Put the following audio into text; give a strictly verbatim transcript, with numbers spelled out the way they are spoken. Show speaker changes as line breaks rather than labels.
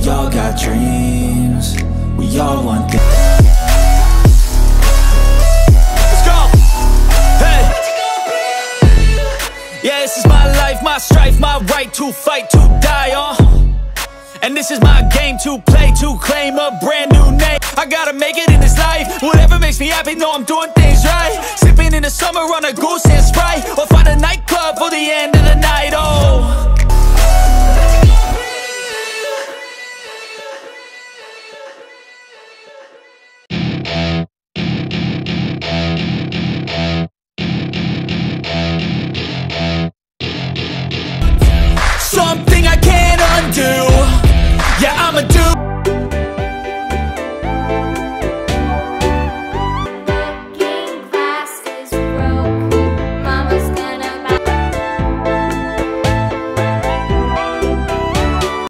all got dreams, we all want things.
Let's go! Hey! Yeah, this is my life, my strife, my right to fight, to die on. And this is my game to play, to claim a brand new name. I gotta make it in this life, whatever makes me happy, know I'm doing things right. Sipping in the summer on a goose and Sprite, or find a nightclub for the end of the night, oh.